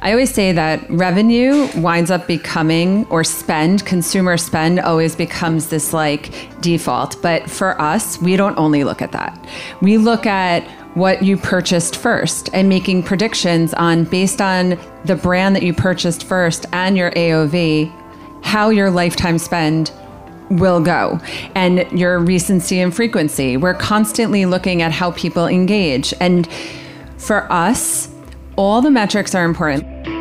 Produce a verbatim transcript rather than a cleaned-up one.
I always say that revenue winds up becoming, or spend, consumer spend always becomes this like default. But for us, we don't only look at that. We look at what you purchased first and making predictions on, based on the brand that you purchased first and your A O V, how your lifetime spend will go, and your recency and frequency. We're constantly looking at how people engage. And for us, all the metrics are important.